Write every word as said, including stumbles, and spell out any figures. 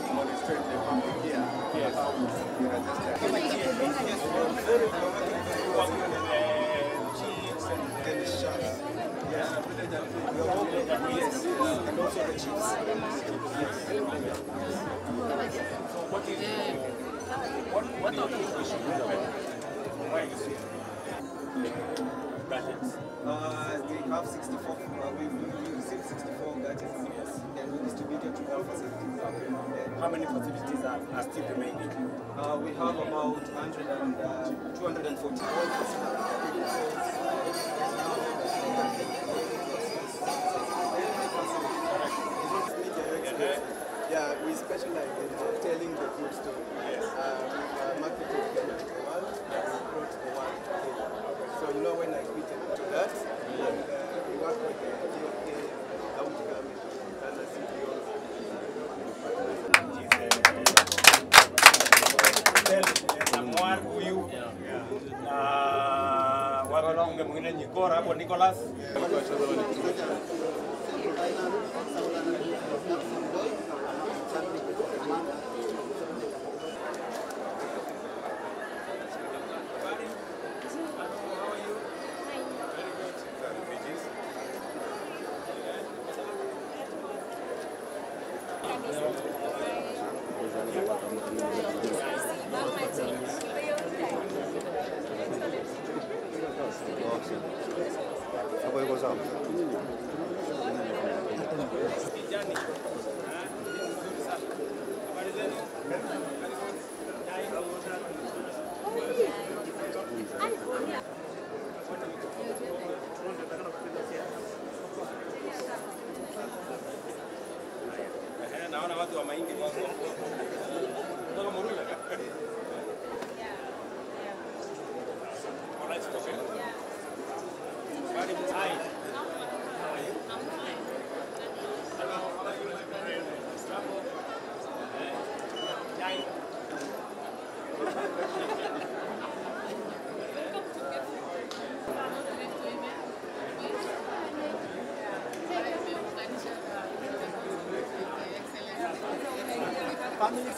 demonstrate the family here. Yes. How we are just chiefs and the chefs. Yeah. Yes. And also the chiefs. Yes. What is what what are the issues? Why is it? Gadgets. Uh, we have sixty-four. Uh, we, we received sixty-four gadgets. Yes. And we distributed to all facilities. Okay. Yeah. How many facilities are, are still remaining? Uh, we have about one hundred and uh, two hundred forty. Yeah, we specialize in uh, telling the food story. Yes. Uh, we've uh, marketed Kenya to the world, and we brought the world to Kenya. So, you know, when I quitted to that, and uh, we work with the T O K, county government, Turkana city also. Samuel huyu na wabunge mwingine Nyikora hapo Nicholas. Apa yang kau sahaja? Naona watu wa mahindi wako. Kutoka Morula. Alright, okay. Hi. Family